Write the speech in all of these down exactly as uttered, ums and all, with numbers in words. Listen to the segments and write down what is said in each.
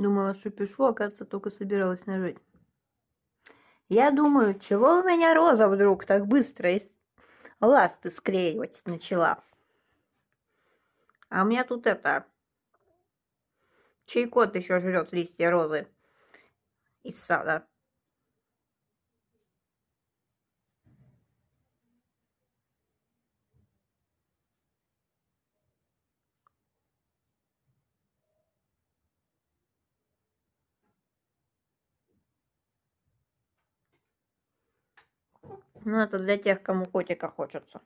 Думала, что пишу, оказывается, только собиралась нажать. Я думаю, чего у меня роза вдруг так быстро из ласты склеивать начала? А у меня тут это... Чей кот еще жрет листья розы из сада. Ну, это для тех, кому котика хочется.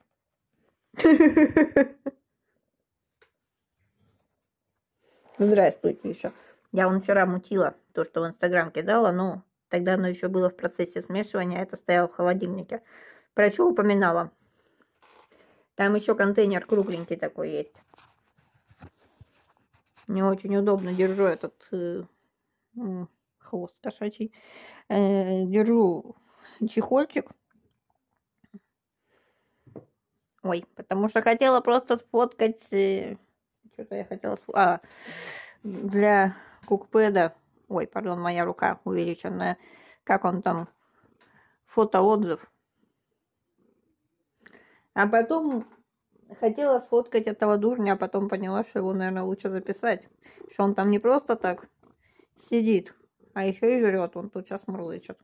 Здравствуйте еще. Я вон вчера мутила то, что в Инстаграм кидала, но тогда оно еще было в процессе смешивания, а это стояло в холодильнике. Про что упоминала? Там еще контейнер кругленький такой есть. Мне очень удобно держу этот э, хвост кошачий. Э, держу чехольчик. Ой, потому что хотела просто сфоткать... Э, что-то я хотела... А, для кукпэда... Ой, пардон, моя рука увеличенная. Как он там? Фотоотзыв. А потом хотела сфоткать этого дурня, а потом поняла, что его, наверное, лучше записать. Что он там не просто так сидит, а еще и жрет. Он тут сейчас мурлычет.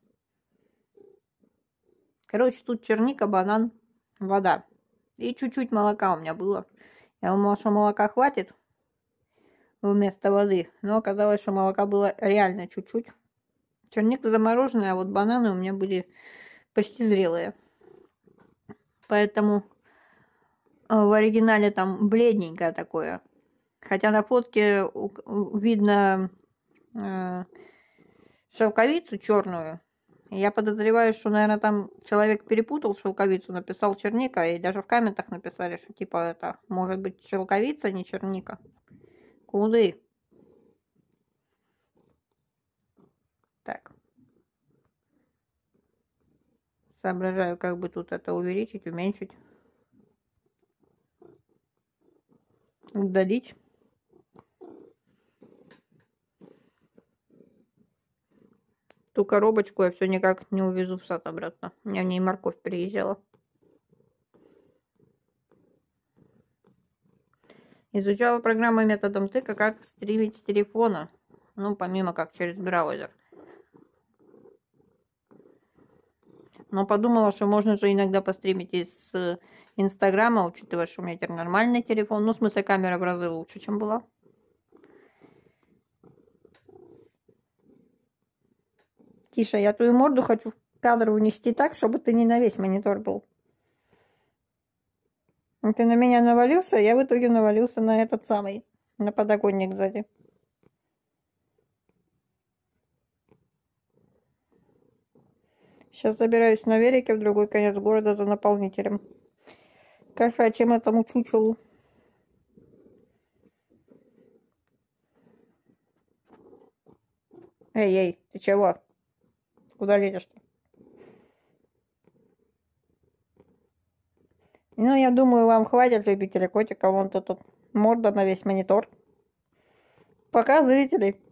Короче, тут черника, банан, вода. И чуть-чуть молока у меня было. Я думала, что молока хватит вместо воды. Но оказалось, что молока было реально чуть-чуть. Черника замороженная, а вот бананы у меня были почти зрелые. Поэтому в оригинале там бледненькое такое. Хотя на фотке видно э, шелковицу черную. Я подозреваю, что, наверное, там человек перепутал шелковицу, написал черника, и даже в комментах написали, что типа это может быть шелковица, не черника. Куды? Так. Соображаю, как бы тут это увеличить, уменьшить. Удалить. Ту коробочку я все никак не увезу в сад обратно. У меня в ней морковь переезжала. Изучала программу методом тыка, как стримить с телефона. Ну, помимо как через браузер. Но подумала, что можно же иногда постримить из Инстаграма, учитывая, что у меня теперь нормальный телефон. Ну, в смысле, камера в разы лучше, чем была. Тише, я твою морду хочу в кадр унести так, чтобы ты не на весь монитор был. Ты на меня навалился, я в итоге навалился на этот самый, на подоконник сзади. Сейчас забираюсь на велике в другой конец города за наполнителем. Кошачьим этому чучелу. Эй, эй, ты чего? Куда лезешь-то? Ну, я думаю, вам хватит любителей котика. Вон тут, тут морда на весь монитор. Пока, зрители.